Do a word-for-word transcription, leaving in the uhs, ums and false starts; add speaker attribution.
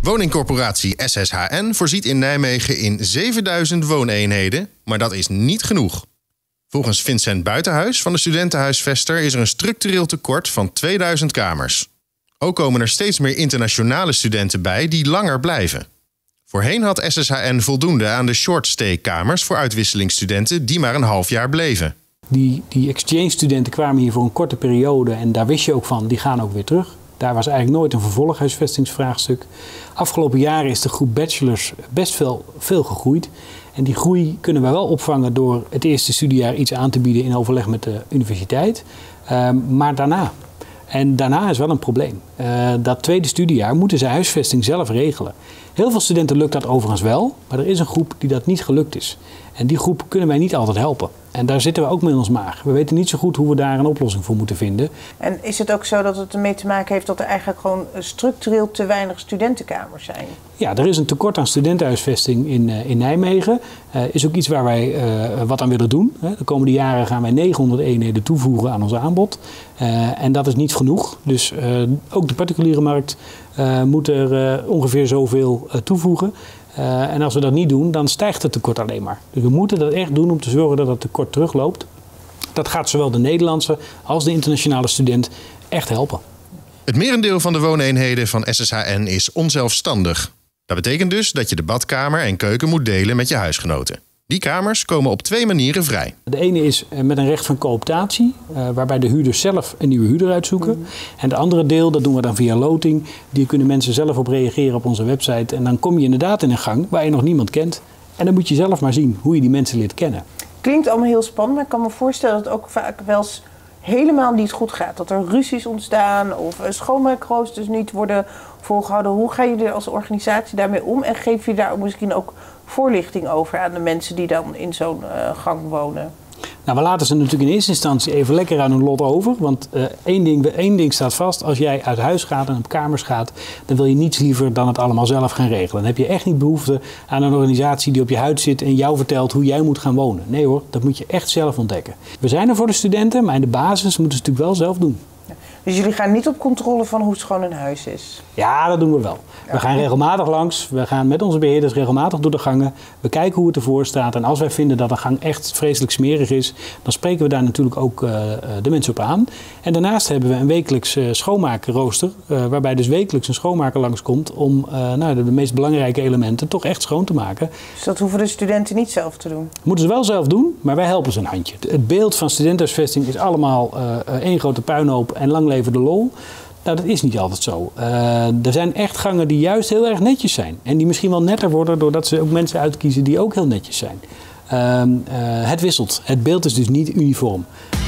Speaker 1: Woningcorporatie S S H N voorziet in Nijmegen in zevenduizend wooneenheden, maar dat is niet genoeg. Volgens Vincent Buitenhuis van de studentenhuisvester is er een structureel tekort van tweeduizend kamers. Ook komen er steeds meer internationale studenten bij die langer blijven. Voorheen had S S H N voldoende aan de short-stay-kamers voor uitwisselingsstudenten die maar een half jaar bleven.
Speaker 2: Die, die exchange-studenten kwamen hier voor een korte periode en daar wist je ook van, die gaan ook weer terug. Daar was eigenlijk nooit een vervolghuisvestingsvraagstuk. Afgelopen jaren is de groep bachelors best veel, veel gegroeid. En die groei kunnen we wel opvangen door het eerste studiejaar iets aan te bieden in overleg met de universiteit. Uh, maar daarna. En daarna is wel een probleem. Uh, dat tweede studiejaar moeten ze huisvesting zelf regelen. Heel veel studenten lukt dat overigens wel, maar er is een groep die dat niet gelukt is. En die groep kunnen wij niet altijd helpen. En daar zitten we ook mee in ons maag. We weten niet zo goed hoe we daar een oplossing voor moeten vinden.
Speaker 3: En is het ook zo dat het ermee te maken heeft dat er eigenlijk gewoon structureel te weinig studentenkamers zijn?
Speaker 2: Ja, er is een tekort aan studentenhuisvesting in, uh, in Nijmegen. Uh, is ook iets waar wij uh, wat aan willen doen. De komende jaren gaan wij negenhonderd eenheden toevoegen aan ons aanbod. Uh, en dat is niet genoeg. Dus uh, ook de particuliere markt uh, moet er uh, ongeveer zoveel uh, toevoegen. Uh, en als we dat niet doen, dan stijgt het tekort alleen maar. Dus we moeten dat echt doen om te zorgen dat het tekort terugloopt. Dat gaat zowel de Nederlandse als de internationale student echt helpen.
Speaker 1: Het merendeel van de wooneenheden van S S H N is onzelfstandig. Dat betekent dus dat je de badkamer en keuken moet delen met je huisgenoten. Die kamers komen op twee manieren vrij.
Speaker 2: De ene is met een recht van cooptatie, uh, waarbij de huurders zelf een nieuwe huurder uitzoeken. Mm. En de andere deel, dat doen we dan via loting. Die kunnen mensen zelf op reageren op onze website. En dan kom je inderdaad in een gang waar je nog niemand kent. En dan moet je zelf maar zien hoe je die mensen leert kennen.
Speaker 3: Klinkt allemaal heel spannend, maar ik kan me voorstellen dat het ook vaak wel eens helemaal niet goed gaat. Dat er ruzies ontstaan of schoonmaakroosters niet worden volgehouden. Hoe gaan jullie als organisatie daarmee om? En geef je daar misschien ook voorlichting over aan de mensen die dan in zo'n uh, gang wonen?
Speaker 2: Nou, we laten ze natuurlijk in eerste instantie even lekker aan hun lot over. Want uh, één, ding, één ding staat vast. Als jij uit huis gaat en op kamers gaat, dan wil je niets liever dan het allemaal zelf gaan regelen. Dan heb je echt niet behoefte aan een organisatie die op je huid zit en jou vertelt hoe jij moet gaan wonen. Nee hoor, dat moet je echt zelf ontdekken. We zijn er voor de studenten, maar in de basis moeten ze natuurlijk wel zelf doen.
Speaker 3: Dus jullie gaan niet op controle van hoe schoon een huis is?
Speaker 2: Ja, dat doen we wel. We gaan regelmatig langs. We gaan met onze beheerders regelmatig door de gangen. We kijken hoe het ervoor staat. En als wij vinden dat een gang echt vreselijk smerig is, dan spreken we daar natuurlijk ook uh, de mensen op aan. En daarnaast hebben we een wekelijks uh, schoonmaakrooster, uh, waarbij dus wekelijks een schoonmaker langskomt om uh, nou, de, de meest belangrijke elementen toch echt schoon te maken.
Speaker 3: Dus dat hoeven de studenten niet zelf te doen?
Speaker 2: Moeten ze wel zelf doen, maar wij helpen ze een handje. Het beeld van studentenhuisvesting is allemaal uh, één grote puinhoop en lang leven de lol. Nou, dat is niet altijd zo. Uh, er zijn echt gangen die juist heel erg netjes zijn. En die misschien wel netter worden doordat ze ook mensen uitkiezen die ook heel netjes zijn. Uh, uh, het wisselt. Het beeld is dus niet uniform.